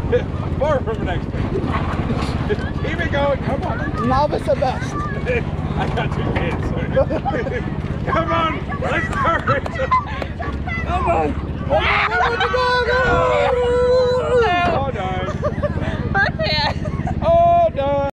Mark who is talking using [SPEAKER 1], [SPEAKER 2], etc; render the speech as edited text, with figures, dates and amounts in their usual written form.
[SPEAKER 1] Far from an expert. Keep it going, come on.
[SPEAKER 2] Novice at best.
[SPEAKER 1] I got 2 kids. So. Come on, let's go, Rachel. Come on.